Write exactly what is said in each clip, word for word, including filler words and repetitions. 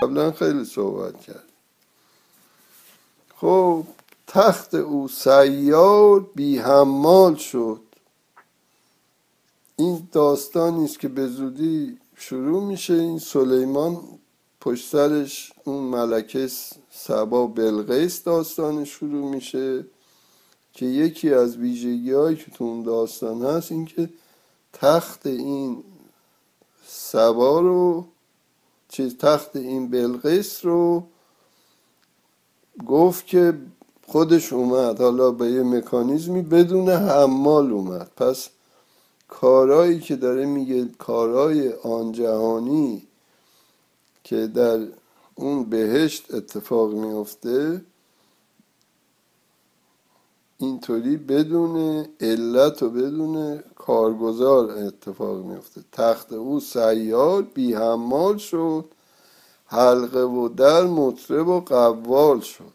قبلا خیلی صحبت کرد. خب تخت او سیار بی حمال شد. این داستانی است که به زودی شروع میشه. این سلیمان پشت سرش اون ملکه سبا بلقیس داستان شروع میشه که یکی از ویژگی هایی که تو اون داستان هست این که تخت این سبا رو چیز تخت این بلقیس رو گفت که خودش اومد، حالا به یه مکانیزمی بدون حمال اومد. پس کارهایی که داره میگه کارهای آن جهانی که در اون بهشت اتفاق میفته اینطوری بدون علت و بدون کارگزار اتفاق میفته. تخت او سیار بی حمال شد، حلقه و در مطرب و قوال شد.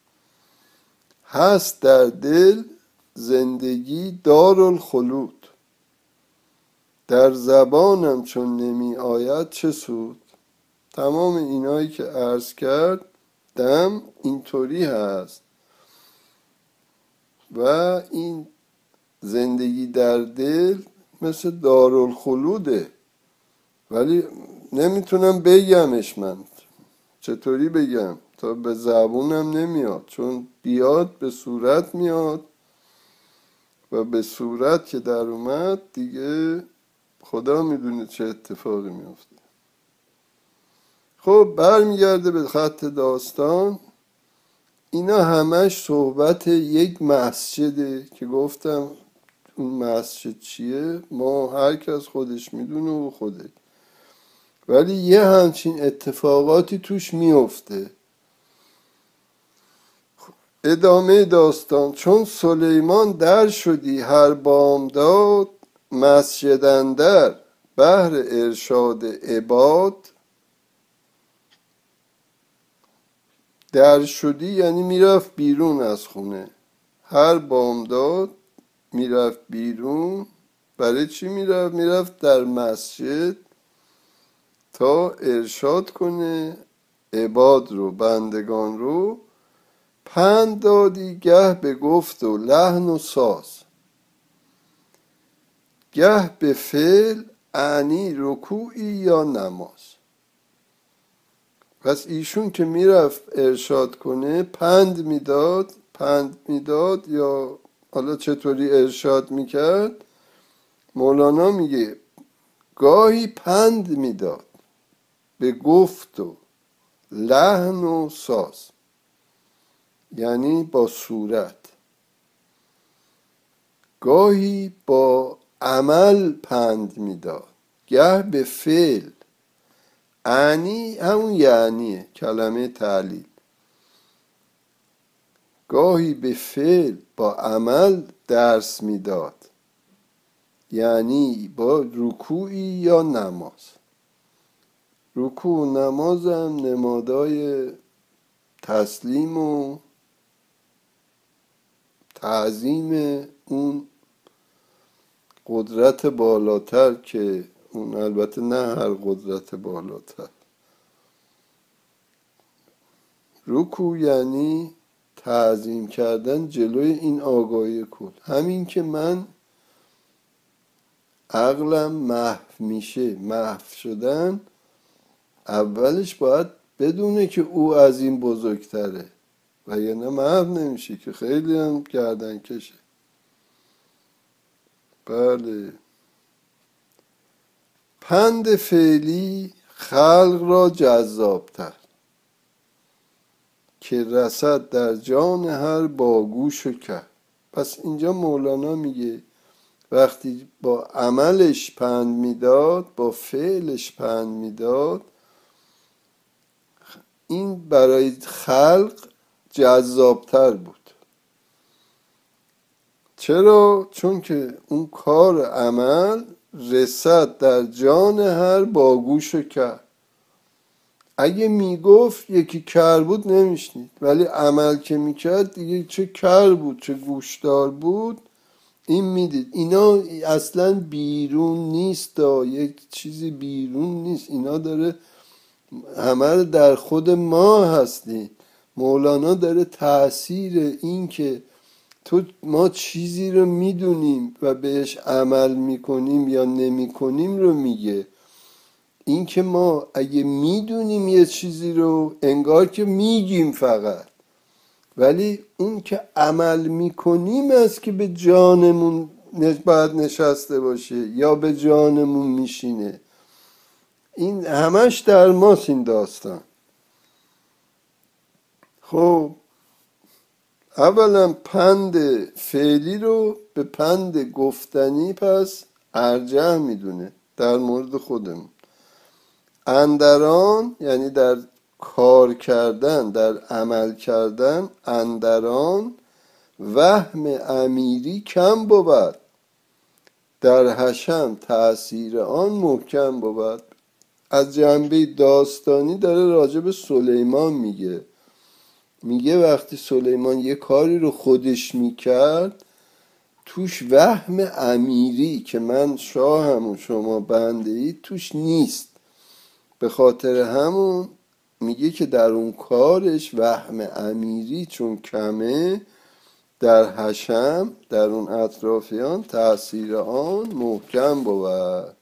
هست در دل زندگی دارالخلود، در زبانم چون نمی آید چه سود. تمام اینایی که عرض کرد دم اینطوری هست و این زندگی در دل مثل دارالخلوده، ولی نمیتونم بگمش. من چطوری بگم؟ تا به زبونم نمیاد، چون بیاد به صورت میاد و به صورت که در اومد دیگه خدا میدونه چه اتفاقی میفته. خب برمیگرده به خط داستان. اینا همش صحبت یک مسجده که گفتم اون مسجد چیه ما هر کس خودش میدونه و خوده، ولی یه همچین اتفاقاتی توش میفته. ادامه داستان. چون سلیمان در شدی هر بامداد، مسجد اندر بهر ارشاد عباد. در شدی یعنی میرفت بیرون از خونه، هر بامداد میرفت بیرون. برای چی میرفت؟ میرفت در مسجد تا ارشاد کنه عباد رو، بندگان رو. پند دادی گه به گفت و لحن و ساز، گه به فعل اعنی رکوعی یا نماز. پس ایشون که میرفت ارشاد کنه پند میداد پند میداد یا حالا چطوری ارشاد میکرد. مولانا میگه گاهی پند میداد به گفت و لحن و ساز، یعنی با صورت. گاهی با عمل پند میداد، گه به فعل. اعنی همون یعنیه، کلمه تعلیل. گاهی به فعل با عمل درس میداد، یعنی با رکوعی یا نماز. رکوع و نماز هم نمادای تسلیم و تعظیم اون قدرت بالاتر که اون البته نه هر قدرت بالاتر. رکوع یعنی تعظیم کردن جلوی این آگاهی کل. همین که من عقلم محو میشه، محو شدن اولش باید بدونه که او از این بزرگتره و یعنی محو نمیشه که خیلی هم گردن کشه. بله. پند فعلی خلق را جذابتر، که رسد در جان هر باگوش و کر. پس اینجا مولانا میگه وقتی با عملش پند میداد، با فعلش پند میداد، این برای خلق جذابتر بود. چرا؟ چون که اون کار عمل رسد در جان هر باگوش و کر. اگه میگفت یکی کر بود نمیشنید، ولی عمل که میکرد دیگه چه کر بود چه گوشدار بود این میدید. اینا اصلا بیرون نیست، یک چیزی بیرون نیست. اینا داره همه رو در خود ما هستیم. مولانا داره تأثیر این که تو ما چیزی رو میدونیم و بهش عمل میکنیم یا نمیکنیم رو میگه. این که ما اگه میدونیم یه چیزی رو انگار که میگیم فقط، ولی اون که عمل میکنیم است که به جانمون باید نشسته باشه یا به جانمون میشینه. این همش در ماست این داستان. خب اولا پند فعلی رو به پند گفتنی پس ارجح میدونه در مورد خودمون. اندران یعنی در کار کردن، در عمل کردن، اندران وهم امیری کم بود، در حشم تأثیر آن محکم بود. از جنبه داستانی داره راجع به سلیمان میگه. میگه وقتی سلیمان یه کاری رو خودش میکرد توش وهم امیری که من شاهم و شما بنده اید توش نیست. به خاطر همون میگه که در اون کارش وهم امیری چون کمه، در حشم در اون اطرافیان تأثیر آن محکم بود.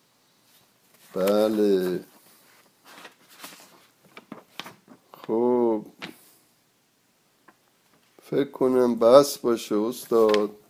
بله خب فکر کنم بس باشه استاد.